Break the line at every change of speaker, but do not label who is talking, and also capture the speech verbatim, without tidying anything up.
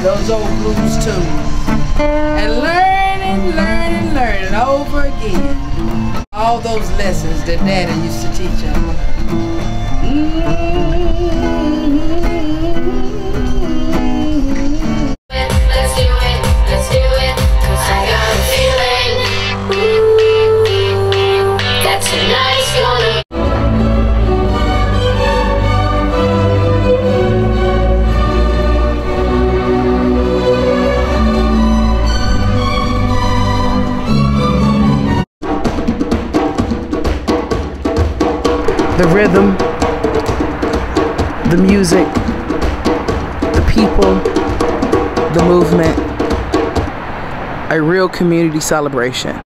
those old blues too. And learn and learn and learn and over again. All those lessons that Daddy used to teach him. Mm-hmm.
Let's do it, let's do it, 'cause I got a feeling ooh, that tonight's gonna
the rhythm, the music, the people, the movement, a real community celebration.